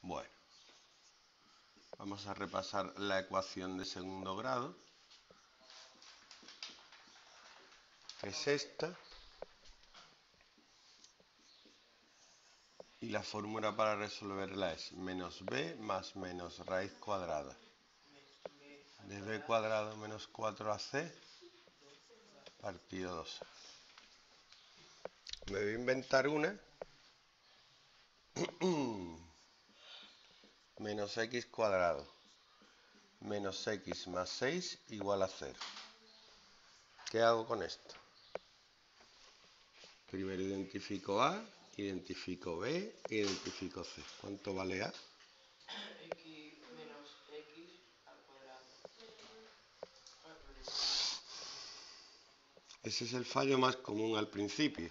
Bueno, vamos a repasar la ecuación de segundo grado, que es esta. Y la fórmula para resolverla es menos b más menos raíz cuadrada de b cuadrado menos 4ac partido 2a. Me voy a inventar una menos x cuadrado menos x más 6 igual a 0. ¿Qué hago con esto? Primero identifico a, identifico b, identifico c. ¿Cuánto vale a? X menos x al cuadrado. Ese es el fallo más común al principio.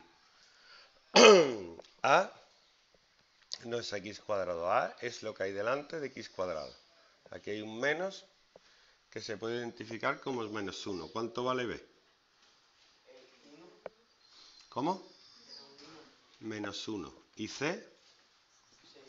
A no es x cuadrado, a es lo que hay delante de x cuadrado. Aquí hay un menos que se puede identificar como menos 1. ¿Cuánto vale b? 1. ¿Cómo? Menos 1. Menos 1. ¿Y c? 6.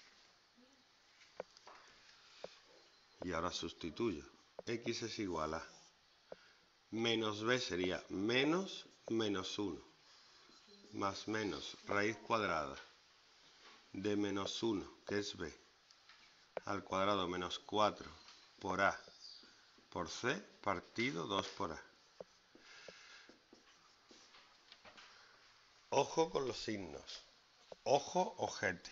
Y ahora sustituyo. X es igual a menos b sería menos menos 1 más menos raíz cuadrada de menos 1, que es b, al cuadrado menos 4 por a por c partido 2 por a. Ojo con los signos. Ojo, ojete.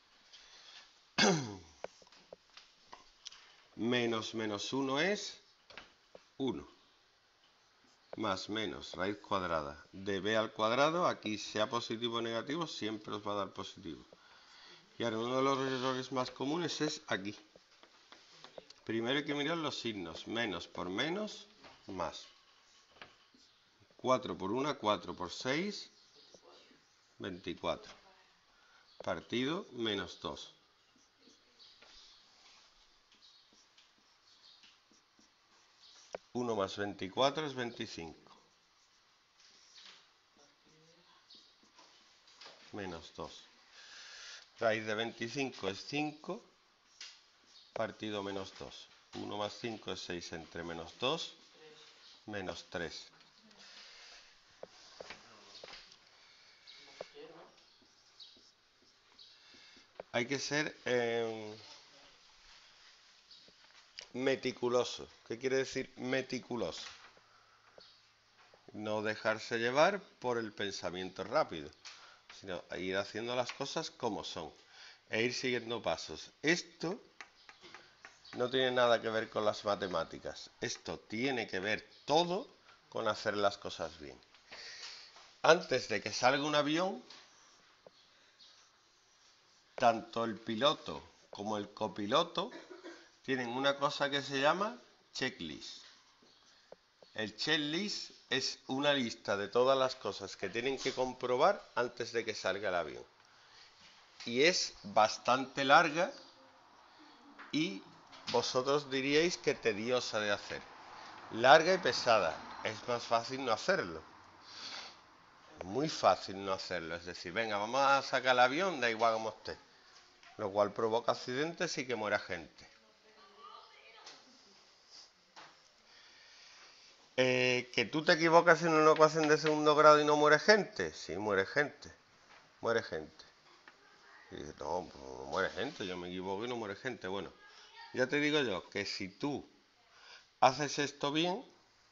Menos menos 1 es 1. Más menos raíz cuadrada de b al cuadrado, aquí sea positivo o negativo, siempre os va a dar positivo. Y ahora uno de los errores más comunes es aquí. Primero hay que mirar los signos. Menos por menos, más. 4 por 1, 4 por 6, 24. Partido menos 2. Uno más 24 es 25. Menos 2. Raíz de 25 es 5. Partido menos 2. 1 más 5 es 6 entre menos 2, menos 3. Hay que ser meticuloso. ¿Qué quiere decir meticuloso? No dejarse llevar por el pensamiento rápido, sino ir haciendo las cosas como son e ir siguiendo pasos. Esto no tiene nada que ver con las matemáticas. Esto tiene que ver todo con hacer las cosas bien. Antes de que salga un avión, tanto el piloto como el copiloto tienen una cosa que se llama checklist. El checklist es una lista de todas las cosas que tienen que comprobar antes de que salga el avión. Y es bastante larga y vosotros diríais que tediosa de hacer. Larga y pesada. Es más fácil no hacerlo. Muy fácil no hacerlo. Es decir, venga, vamos a sacar el avión, da igual como esté. Lo cual provoca accidentes y que muera gente. ¿Que tú te equivocas en una ecuación de segundo grado y no muere gente? Sí, muere gente. Muere gente. Y dices, no, no muere gente, yo me equivoco y no muere gente. Bueno, ya te digo yo que si tú haces esto bien,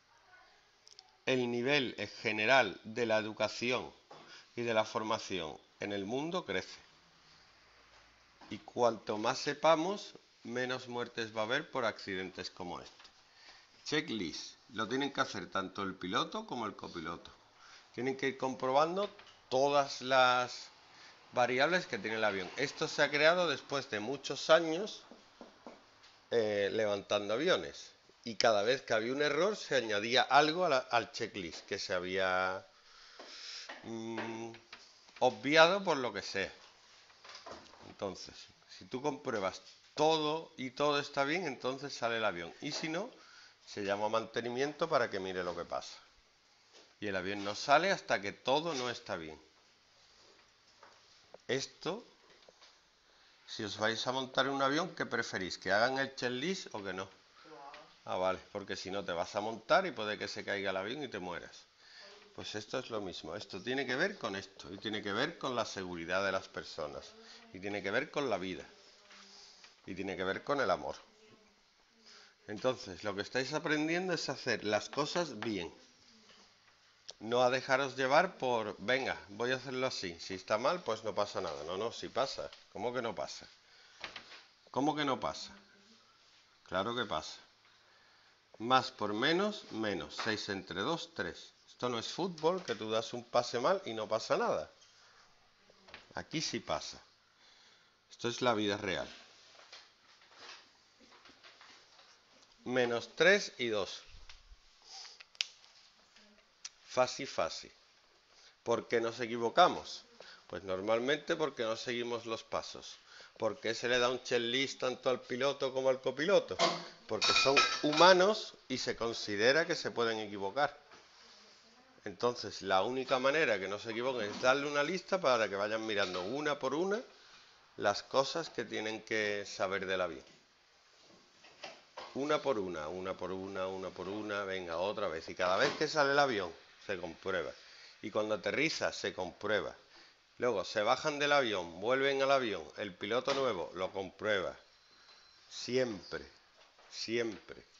el nivel general de la educación y de la formación en el mundo crece. Y cuanto más sepamos, menos muertes va a haber por accidentes como este. Checklist. Lo tienen que hacer tanto el piloto como el copiloto. Tienen que ir comprobando todas las variables que tiene el avión. Esto se ha creado después de muchos años levantando aviones. Y cada vez que había un error se añadía algo al checklist que se había obviado por lo que sea. Entonces, si tú compruebas todo y todo está bien, entonces sale el avión. Y si no, se llama mantenimiento para que mire lo que pasa. Y el avión no sale hasta que todo no está bien. Esto Si os vais a montar en un avión, ¿qué preferís? ¿Que hagan el checklist o que no? Que lo hagas. Ah, vale, porque si no te vas a montar y puede que se caiga el avión y te mueras. Pues esto es lo mismo, esto tiene que ver con esto, y tiene que ver con la seguridad de las personas, y tiene que ver con la vida, y tiene que ver con el amor. Entonces, lo que estáis aprendiendo es hacer las cosas bien. No a dejaros llevar por, venga, voy a hacerlo así. Si está mal, pues no pasa nada. No, no, si pasa. ¿Cómo que no pasa? ¿Cómo que no pasa? Claro que pasa. Más por menos, menos. 6 entre 2, 3. Esto no es fútbol, que tú das un pase mal y no pasa nada. Aquí sí pasa. Esto es la vida real. Menos 3 y 2. Fácil, fácil. ¿Por qué nos equivocamos? Pues normalmente porque no seguimos los pasos. ¿Por qué se le da un checklist tanto al piloto como al copiloto? Porque son humanos y se considera que se pueden equivocar. Entonces, la única manera que no se equivoquen es darle una lista para que vayan mirando una por una las cosas que tienen que saber del avión. Una por una, una por una, una por una, venga, otra vez. Y cada vez que sale el avión, se comprueba. Y cuando aterriza, se comprueba. Luego se bajan del avión, vuelven al avión, el piloto nuevo lo comprueba. Siempre, siempre.